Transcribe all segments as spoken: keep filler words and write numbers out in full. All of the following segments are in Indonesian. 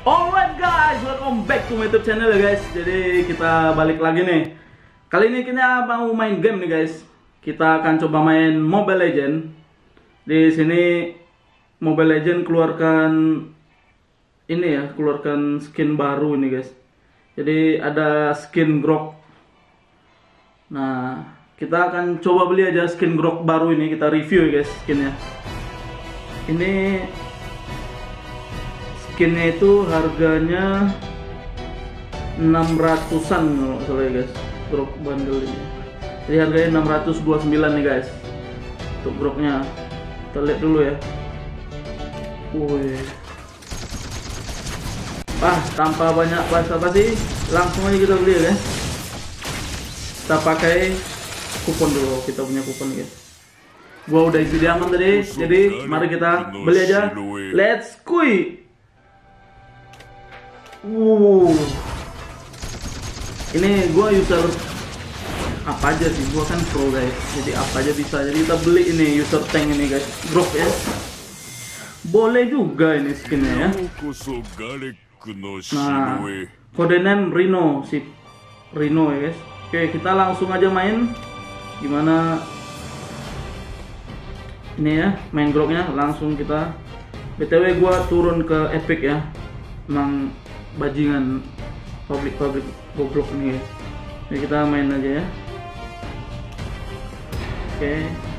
Alright guys, welcome back to my YouTube channel ya guys. Jadi kita balik lagi nih. Kali ini kita mau main game nih guys. Kita akan coba main Mobile Legends. Di sini Mobile Legends keluarkan ini ya, keluarkan skin baru ini guys. Jadi ada skin Grok. Nah, kita akan coba beli aja skin Grok baru ini, kita review ya guys skinnya. Ini skinnya itu harganya enam ratusan kalau nggak salah ya guys, Grok bundle ini. Jadi harganya enam ratus dua puluh sembilan nih guys untuk Groknya. Kita lihat dulu ya. Woi. Ah, tanpa banyak basa-basi langsung aja kita beli ya guys. Kita pakai kupon dulu, kita punya kupon guys. Gua udah isi di aman tadi, jadi mari kita beli aja. Let's go. Wow, ini gua user apa aja sih, gua kan pro guys, jadi apa aja bisa. Jadi kita beli ini user tank ini guys, Grok ya. Boleh juga ini skinnya ya. Nah, kode name Rino, si Rino ya guys. Oke, kita langsung aja main. Gimana ini ya, main Groknya langsung kita. B T W gua turun ke Epic ya. Emang bajingan publik-publik goblok nih guys. Jadi kita main aja ya. Oke.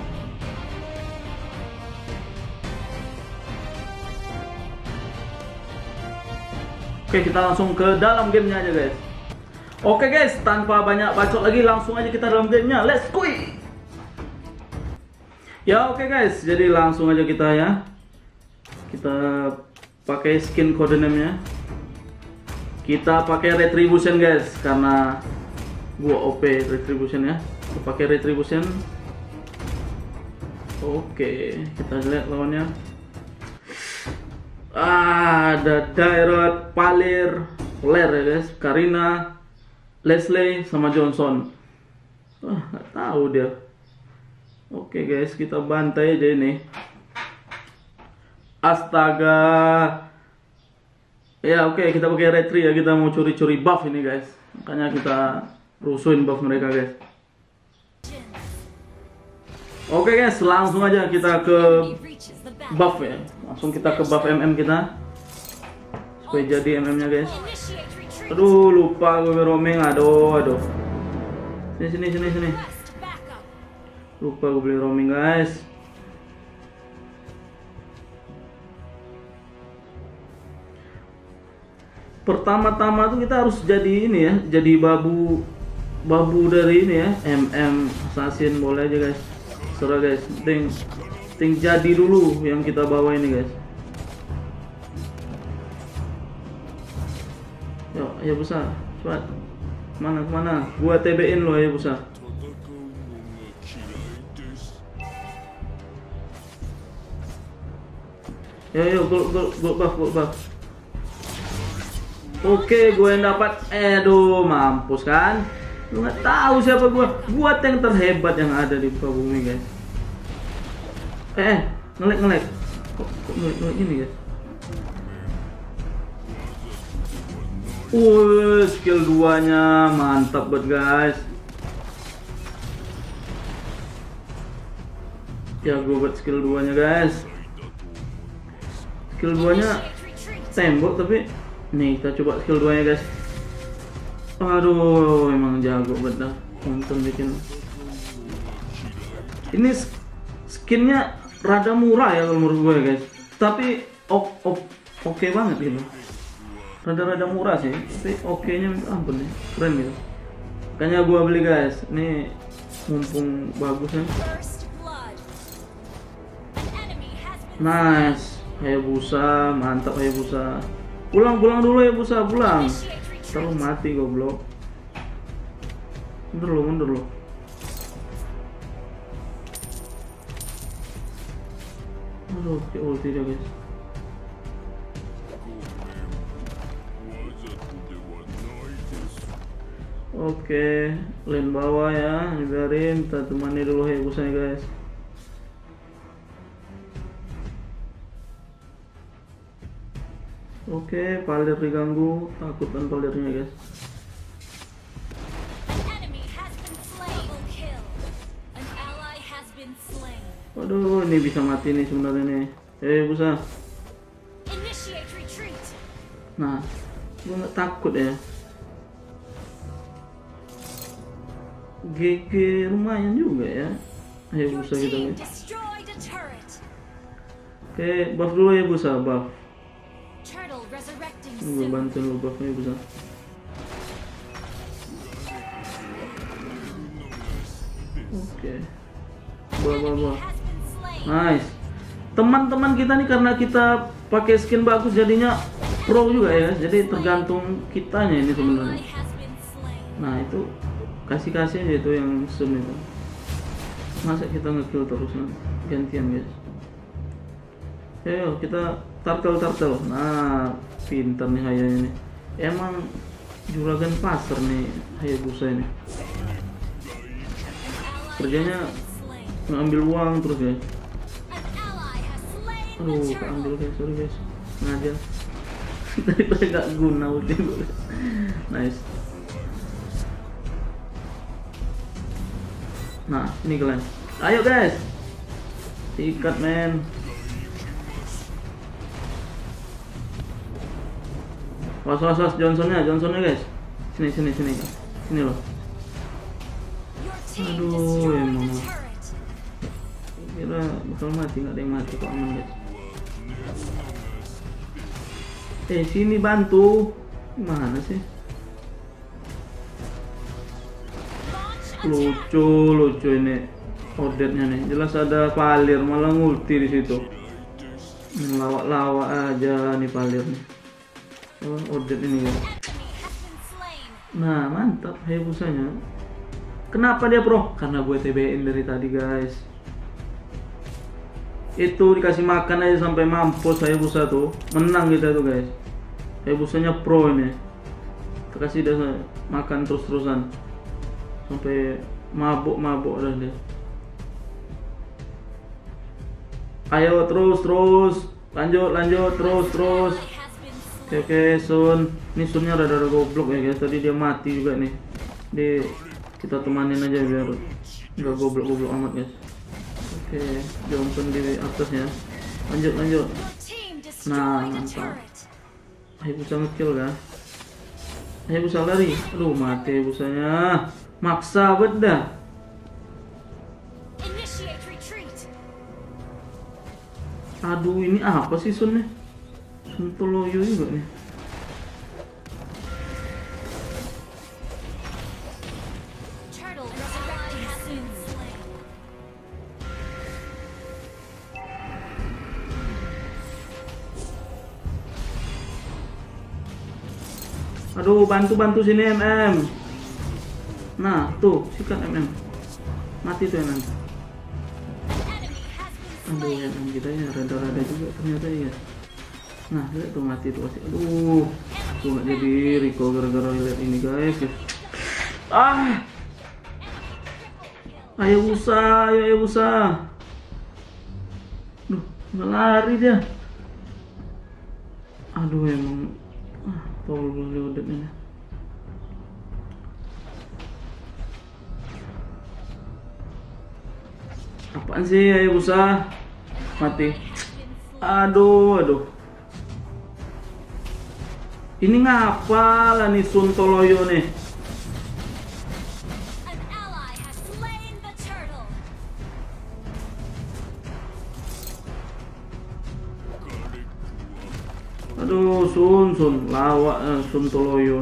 Oke, kita langsung ke dalam gamenya aja guys. Oke guys, tanpa banyak bacot lagi langsung aja kita dalam gamenya. Let's go. Ya oke guys, jadi langsung aja kita ya. Kita pakai skin kode name-nya. Kita pakai retribution guys, karena gua O P retribution ya. Kita pakai retribution. Oke, kita lihat lawannya. Ah, ada Dairot, Palir, Flair ya guys, Karina, Leslie sama Johnson. Wah, nggak tahu dia. Oke guys, kita bantai aja ini. Astaga. Ya oke, okay, kita pakai retri ya, kita mau curi-curi buff ini guys. Makanya kita rusuhin buff mereka guys. Oke okay, guys, langsung aja kita ke buff ya. Langsung kita ke buff M M kita. Supaya jadi M M-nya guys. Aduh, lupa gue roaming. Aduh, aduh. Sini sini sini sini. Lupa gue beli roaming guys. Pertama-tama tuh kita harus jadi ini ya, jadi babu babu dari ini ya, M M assassin. Boleh aja guys, serah guys, penting penting jadi dulu yang kita bawa ini guys. Yuk, ayo besar, cepat. Mana kemana? Gua T B-in lo, ayo besar. Yo yo, gol gol gol buff gol buff. Oke, gue yang dapat. Aduh, mampus kan? Lu nggak tahu siapa gue. Gue tank terhebat yang ada di muka bumi guys. Eh, ngelek ngelek. Kok, kok ngelek ngelek ini guys? Uh, skill duanya mantap banget guys. Ya, gue buat skill duanya guys. Skill duanya tembok tapi. Nih, kita coba skill dua nya guys. Aduh, emang jago banget dah. Nonton bikin. Ini skinnya rada murah ya kalau menurut gue guys. Tapi oke ok, okay banget gitu. Rada-rada murah sih, tapi oke-nya minta ampun nih. Keren gitu. Makanya gue beli guys. Ini mumpung bagus ya. Nice. Hayabusa, mantap Hayabusa. Pulang, pulang dulu ya Busa, pulang. Terus mati goblok. Mundur lo, mundur lo. Aduh, kayak ulti dia guys. Oke, lane bawah ya, biarin kita temani dulu ya Busa guys. Oke, Palir diganggu, takutan Palirnya guys. Waduh, ini bisa mati nih sebenarnya nih. Eh, Busa. Nah, gue nggak takut ya. G G lumayan juga ya. Ayo Busa kita nih. Oke, buff dulu ya Busa, buff. Gue bantu lu buffnya Busa. Oke. Buah, buah, buah. Nice. Teman-teman kita nih karena kita pakai skin bagus jadinya pro juga ya. Jadi tergantung kitanya ini sebenarnya. Nah, itu kasih-kasih aja itu yang zoom itu. Masa kita nge-kill terus nanti gantian guys. Ayo kita turtle turtle. Nah, pintar nih Haya ini. Emang juragan pasar nih Hayabusa ini. Kerjanya ngambil uang terus ya. Aduh, keambil guys, sorry guys. Sengaja. Daripada gak guna udah. Nice. Nah, ini kalian. Ayo guys. Sikat men. Was was was Johnsonnya, Johnsonnya guys. Sini sini sini. Sini loh. Aduh, emang. Kira bakal mati, nggak ada yang mati kok, aman guys. Eh, sini bantu. Mana sih? Lucu, lucu ini Odetnya nih. Jelas ada Palir malah ngulti di situ. Lawak-lawak aja nih Palir nih. Oh, Odet ini ya. Nah, mantap Hayabusanya. Kenapa dia pro? Karena gue T B-in dari tadi guys. Itu dikasih makan aja sampai mampus Hayabusa tuh. Menang kita tuh guys. Hayabusanya pro ini. Kita kasih dia makan terus-terusan sampai mabuk-mabuk dah dia. Ayo terus terus. Lanjut lanjut terus terus. Oke oke Sun. Ini Sunnya rada-rada goblok ya guys. Tadi dia mati juga nih. Di kita temanin aja biar nggak goblok-goblok amat guys. Oke, Johnson di atas ya. Lanjut lanjut. Nah, mantap. Hayabusa ngekill kan? Hayabusa lari. Aduh, mati Hayabusanya. Maksa beda. Aduh, ini apa sih Sun nih? Sun Toloyo juga nih. Aduh, bantu-bantu sini M M. Nah, tuh, sikat M M. Mati tuh M M. Aduh, M M kita ya rada-rada juga ternyata ya. Nah, lihat tuh mati tuh masih. Aduh, tuh nggak jadi recall gara-gara lihat ini guys. Ah, ayo Busa, ayo ayo Busa. Duh, nggak lari dia. Aduh, emang. Ah, tolong lihat ini. Apaan sih Hayabusa? Mati. Aduh, aduh. Ini ngapa lah nih Sun Toloyo nih? Aduh, Sun, Sun, lawak eh, Sun Toloyo.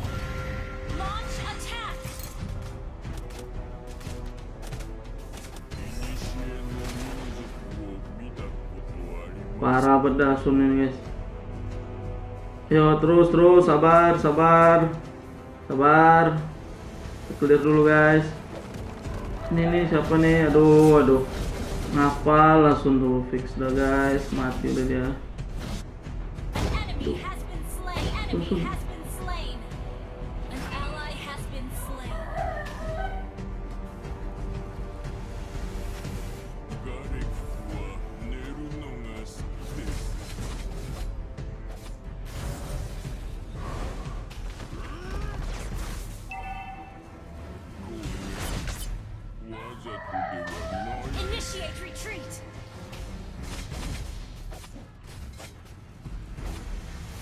Parah beda Sun ini guys. Yo terus terus sabar sabar sabar. Clear dulu guys. Ini nih siapa nih? Aduh aduh. Ngapal langsung tuh fix dah guys. Mati udah dia. Tuh, tuh.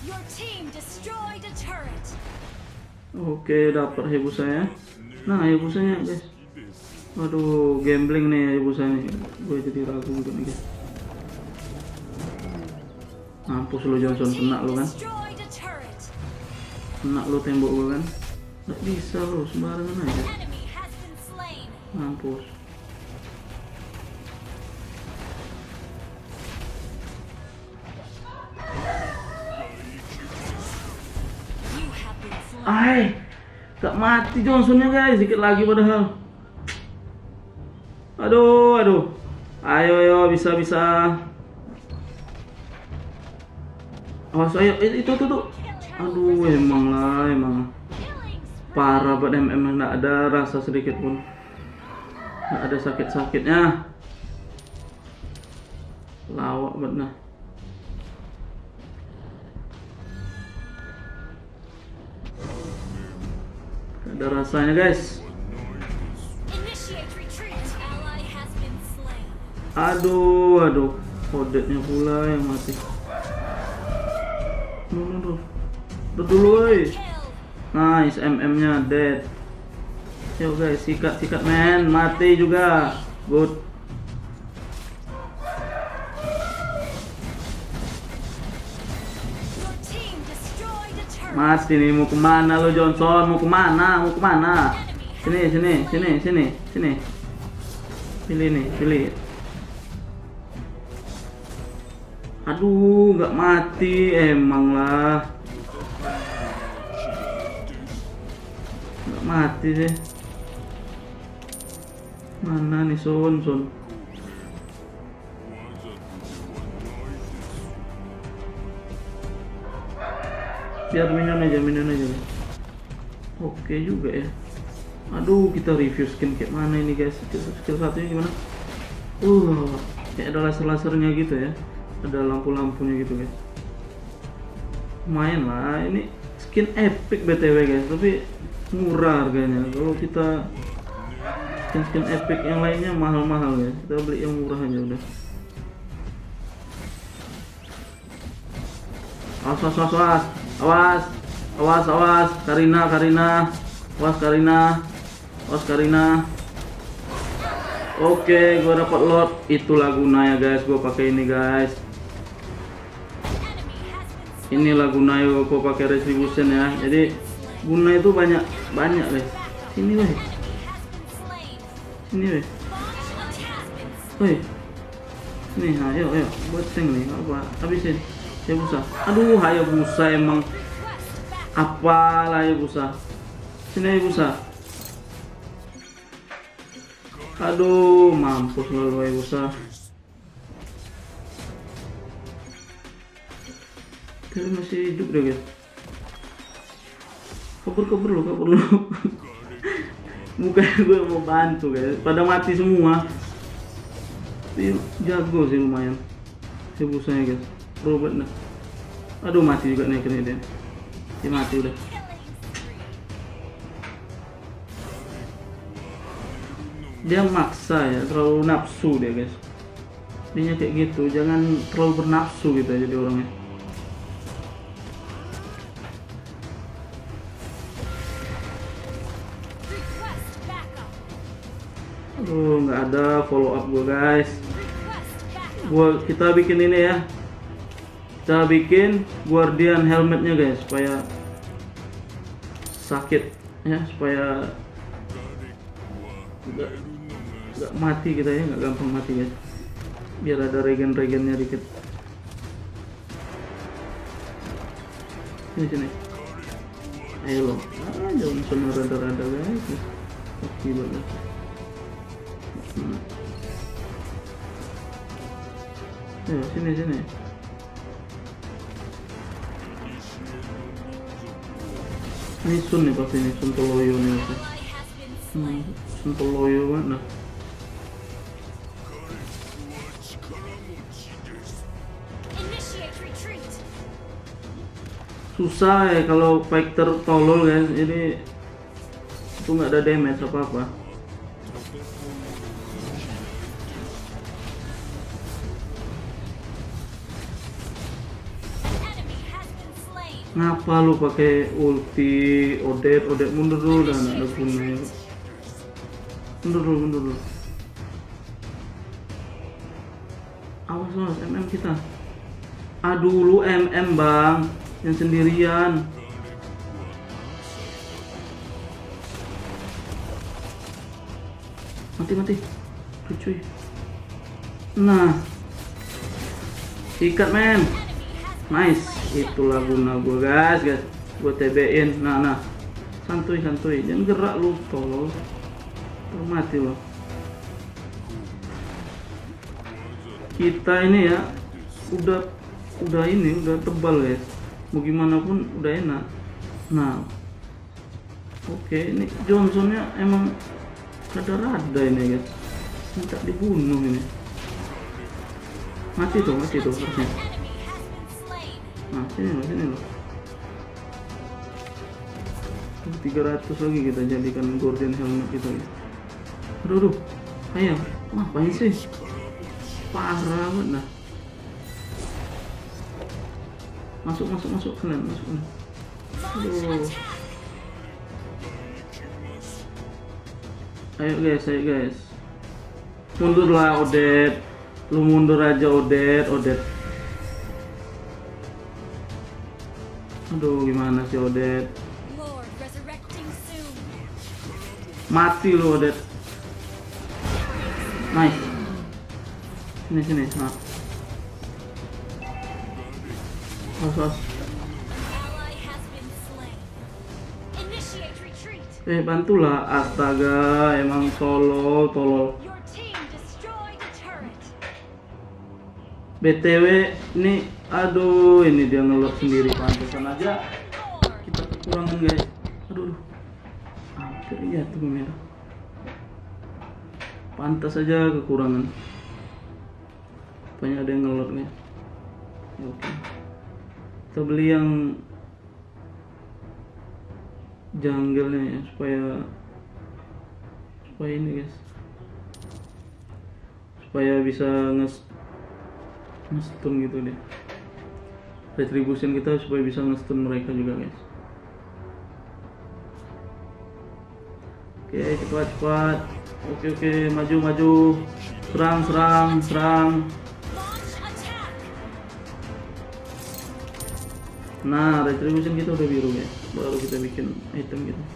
Your team destroyed a turret. Oke, dapat Hayabusanya. Nah, Hayabusanya guys. Waduh, gambling nih Hayabusanya. Gue jadi ragu gitu nih guys. Mampus lu Johnson, kena lu kan. Destroyed a turret. Kena lu tembok gue kan. Nggak bisa lu, sembarangan aja. Enemy has been slain. Mampus. You have been slain. Ay, gak mati Johnsonnya guys, dikit lagi padahal. Aduh, aduh. Ayo, ayo, bisa, bisa. Awas, ayo, itu, itu, tuh. Aduh, emang lah, emang. Killing spree. Parah banget M M, nggak ada rasa sedikit pun. Nggak ada sakit-sakitnya. Lawak banget nah. Nggak ada rasanya guys. Initiate retreat. Ally has been slain. Aduh, aduh. Kodetnya pula yang mati. Duh, duh, duh. Duh dulu woy. Kill. Nice, M M-nya dead. Yuk guys, sikat, sikat men. Mati juga. Good. Your team destroyed a turret. Mati nih, mau kemana lo Johnson? Mau kemana? Mau kemana? Sini, sini, sini, sini, sini. Pilih nih, pilih. Aduh, nggak mati, emang lah. Nggak mati sih. Mana nih Sun, Sun? Biar minion aja, minion aja. Oke juga ya. Aduh, kita review skin kayak mana ini guys? Skill, skill satunya gimana? Uh, kayak ada laser-lasernya gitu ya. Ada lampu-lampunya gitu guys. Lumayan lah, ini skin epic B T W guys, tapi murah harganya. Kalau kita skin-skin epic yang lainnya mahal-mahal guys, kita beli yang murah aja udah. Awas, awas, awas, awas, awas, awas, awas, Karina, Karina, awas Karina, awas Karina. Oke, gua dapat lot. Itu Laguna ya guys, gua pakai ini guys. Ini Laguna yo, gua pakai retribution ya. Jadi guna itu banyak banyak guys. Sini weh, sini weh, weh. Nih, ayo, ayo, buat tank nih, apa? Habisin. Hayabusa. Aduh, Hayabusa emang. Apalah Hayabusa. Sini Hayabusa. Aduh, mampus lalu Hayabusa. Tapi masih hidup deh guys. Kabur, kabur lu, kabur lu. Mukanya gue mau bantu guys. Pada mati semua. Tapi jago sih lumayan. Hayabusanya guys. Robot nah. Aduh, mati juga nih kena dia. Dia mati udah. Dia maksa ya, terlalu nafsu dia guys. Dia kayak gitu, jangan terlalu bernafsu gitu aja jadi orangnya. Aduh, nggak ada follow up gua guys. Gua kita bikin ini ya. Kita bikin guardian helmetnya guys supaya sakit ya, supaya nggak nggak mati kita ya, nggak gampang mati guys. Biar ada regen-regennya dikit. Sini sini. Ayo lo. Ah, jangan sama rada-rada guys. Oke banget. Hmm. Ayo sini sini. Ini Sun nih pasti nih, Sun Toloyo nih pasti. Hmm, Sun Toloyo mana? Susah ya kalau fighter tolol guys, ini itu nggak ada damage apa apa. Ngapa lu pakai ulti Odet, Odet mundur dulu dan ada gunanya. Mundur dulu, mundur dulu. Awas awas M M kita. Aduh lu M M bang, yang sendirian. Mati mati, tuh cuy. Nah, sikat men, nice. Itulah guna gue guys, guys. Gue T B-in. Nah nah, santuy santuy, jangan gerak lu tolol. Termati lo. Kita ini ya, udah udah ini udah tebal guys. Mau gimana pun udah enak. Nah, oke, ini Johnsonnya emang rada-rada ini guys, minta dibunuh ini. Mati tuh, mati tuh harusnya. Nah sini loh, sini loh. tiga ratus lagi kita jadikan Guardian Helmet gitu ya. Aduh, aduh, ayo, wah banyak sih, parah banget dah. Masuk, masuk, masuk kalian, masuk kalian. Aduh. Ayo guys, ayo guys. Mundurlah Odet. Lu mundur aja Odet, Odet. Aduh, gimana sih Odet? Mati lu Odet. Nice. Sini sini, nah. Awas, awas. Eh bantulah, astaga, emang tolol, tolol. B T W ini, aduh, ini dia ngelot sendiri, pantesan aja kita kekurangan guys. Aduh, hampir jatuh ke merah. Pantas aja kekurangan. Banyak ada yang ngelot nih. Oke, kita beli yang jungle nya ya, supaya supaya ini guys, supaya bisa nges nge-stun gitu deh. Retribution kita supaya bisa nge-stun mereka juga guys. Oke, cepat cepat. Oke oke, maju maju. Serang serang serang. Nah, retribution kita udah biru guys. Baru kita bikin item gitu.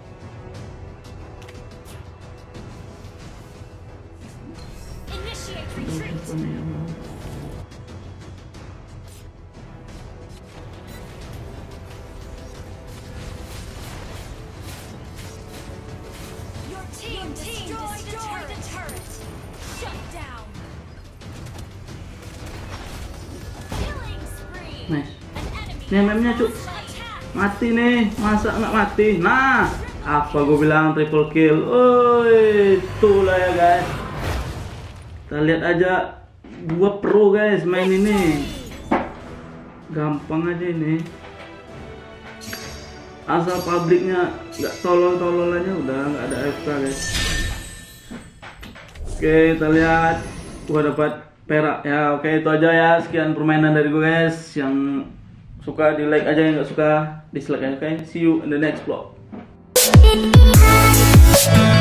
Nice. Ini M M-nya cuk. Mati nih, masa nggak mati? Nah, apa gue bilang triple kill? Oh, itulah ya guys. Kita lihat aja, gua pro guys main ini. Gampang aja ini. Asal publiknya nggak tolol-tolol aja udah nggak ada A F K guys. Oke, kita lihat gua dapat perak ya. Oke, itu aja ya. Sekian permainan dari gue guys. Yang suka di like aja, yang nggak suka dislike aja. Oke, see you in the next vlog.